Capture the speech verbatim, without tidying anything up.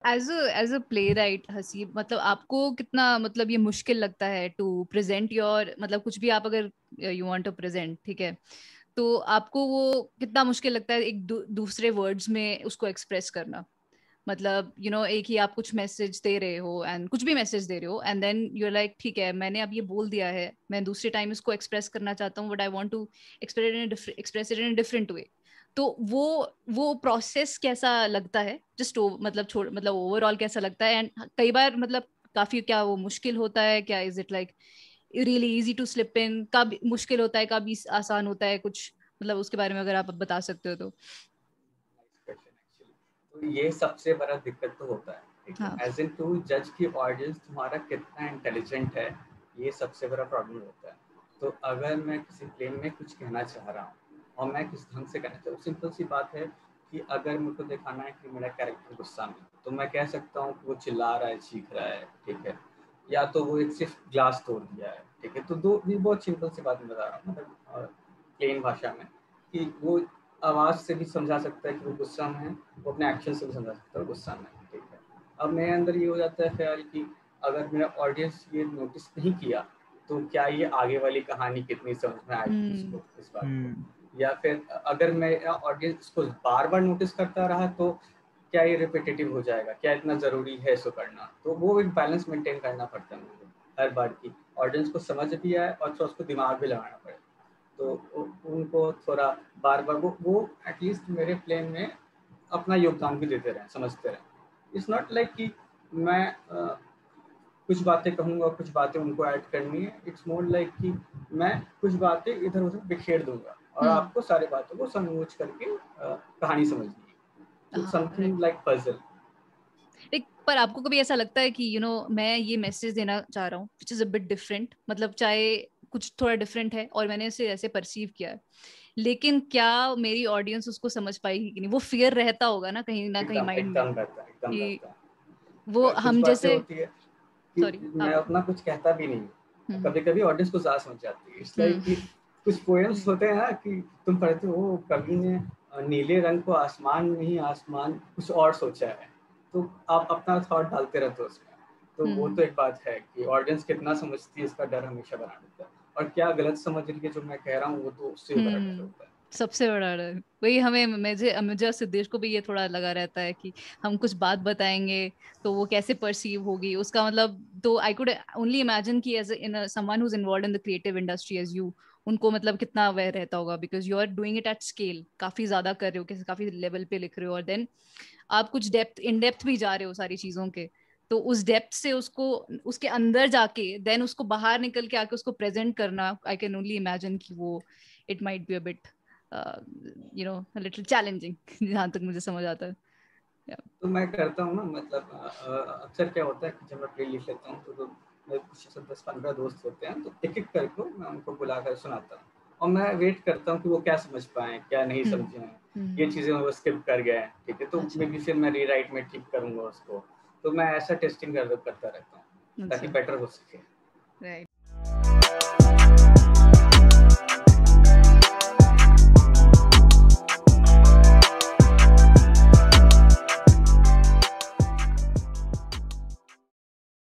As a as a playwright Haseeb, मतलब आपको कितना मतलब ये मुश्किल लगता है टू प्रेजेंट योर, मतलब कुछ भी आप अगर यू वांट टू प्रेजेंट, ठीक है, तो आपको वो कितना मुश्किल लगता है एक दू, दूसरे वर्ड्स में उसको एक्सप्रेस करना? मतलब यू you नो know, एक ही आप कुछ मैसेज दे रहे हो एंड कुछ भी मैसेज दे रहे हो and then you are like ठीक है मैंने अब ये बोल दिया है, मैं दूसरे टाइम इसको एक्सप्रेस करना चाहता हूँ but I want to express express it in different way. तो वो वो प्रोसेस कैसा लगता है जस्ट मतलब छोड़ मतलब ओवरऑल कैसा लगता है? एंड कई बार मतलब काफी क्या वो मुश्किल होता है क्या? Is it like really easy to slip in? कब मुश्किल होता है, कब आसान होता है कुछ, मतलब उसके बारे में अगर आप बता सकते हो तो। तो ये सबसे बड़ा दिक्कत तो होता है, ठीक है, हाँ। एज इन टू जज की ऑडियंस तुम्हारा कितना इंटेलिजेंट है, ये सबसे बड़ा प्रॉब्लम होता है। तो अगर मैं किसी प्लेन में कुछ कहना चाह रहा हूँ और मैं किस ढंग से कहना चाहता हूँ, सिंपल सी बात है कि अगर मेरे को दिखाना है कि मेरा कैरेक्टर गुस्सा में, तो मैं कह सकता हूँ कि वो चिल्ला रहा है, चीख रहा है, ठीक है, या तो वो एक सिर्फ ग्लास तोड़ दिया है, ठीक है। तो दो भी बहुत सिंपल सी बात मैं बता रहा हूँ, मतलब प्लेन भाषा में, कि वो आवाज़ से भी समझा सकता है कि वो गुस्सा में है, वो अपने एक्शन से भी समझा सकता है गुस्सा में, ठीक है। अब मेरे अंदर ये हो जाता है ख्याल कि अगर मेरा ऑडियंस ये नोटिस नहीं किया तो क्या ये आगे वाली कहानी कितनी समझ में आएगी हम्म। उसको, इस बात को। हम्म। या फिर अगर मेरा ऑडियंस इसको बार बार नोटिस करता रहा तो क्या ये रिपीटेटिव हो जाएगा, क्या इतना ज़रूरी है इसको करना। तो वो एक बैलेंस मेंटेन करना पड़ता है मुझे हर बार की, ऑडियंस को समझ भी आए और थोड़ा उसको दिमाग भी लगाना पड़े। तो उनको थोड़ा बार बार वो वो एटलीस्ट मेरे प्लेन में अपना योगदान भी देते रहें, समझते रहें। इट्स नॉट लाइक कि मैं uh, कुछ बातें कहूँगा, कुछ बातें उनको ऐड करनी है। इट्स मोर लाइक कि मैं कुछ बातें इधर उधर बिखेर दूंगा और हम्म। आपको सारी बातों को समझ करके uh, कहानी समझनी है। तो हाँ राइट। Something like puzzle. एक पर आपको कभी ऐसा लगता है कि यू you नो know, मैं ये मैसेज देना चाह रहा हूँ which is a bit different, मतलब चाहे कुछ थोड़ा डिफरेंट है और मैंने इसे ऐसे परसीव किया है, लेकिन क्या मेरी ऑडियंस उसको समझ पाएगी कि नहीं? वो फियर रहता होगा ना कहीं ना कहीं एकदम माइंड में एकदम रहता है, एकदम कि रहता है। वो कुछ हम बातें जैसे। होती है कि सॉरी मैं आप। अपना कुछ कहता भी नहीं हूँ, हम्म। कभी कभी ऑडियंस को ज़्यादा समझ जाती है। It's like hmm. कि कुछ पोएम्स होते हैं ना कि तुम पढ़ते हो कवि ने नीले रंग को आसमान नहीं आसमान कुछ और सोचा है, तो आप अपना थॉट डालते रहते हो उसमें। तो वो हम्म। तो एक बात है कि ऑडियंस कितना समझती है, इसका डर हमेशा बना रहता है, और क्या गलत समझ रही है जो मैं कह रहा हूँ, वो तो उससे बड़ा डर हम्म। होता है। सबसे बड़ा डर वही हमें, मुझे मुझे और सिद्धेश को भी ये थोड़ा लगा रहता है कि हम कुछ बात बताएंगे तो वो कैसे परसीव होगी उसका मतलब। तो आई कुड ओनली इमेजिन कि as in someone who is involved in the creative industry as you, उनको मतलब कितना अवेयर रहता होगा, because you are doing it at scale, काफी ज्यादा कर रहे हो, किसी काफी लेवल पे लिख रहे हो और देन आप कुछ डेप्थ इन डेप्थ भी जा रहे हो सारी चीजों के। तो उस डेप्थ से उसको उसके अंदर जाके देन उसको बाहर निकल के आके उसको प्रेजेंट करना, आई कैन ओनली इमेजिन कि वो it might be a bit you know little challenging जहां तक मुझे समझ आता है। yeah. तो मैं करता हूँ ना, मतलब अ, अ, अक्सर क्या होता है कि जब मैं प्ले लिख लेता हूँ तो, तो मेरे कुछ ऐसे दस पंद्रह दोस्त होते हैं, तो एक एक करके मैं उनको बुला कर सुनाता हूँ और मैं वेट करता हूँ कि वो क्या समझ पाएँ, क्या नहीं हम्म। समझे हैं, हम्म। ये चीज़ें वो स्किप कर गए हैं, ठीक है, तो अच्छा। मे बी फिर मैं रीराइट में ठीक करूँगा उसको। तो मैं ऐसा टेस्टिंग कर करता रहता हूँ ताकि अच्छा। बेटर हो सके। राइट।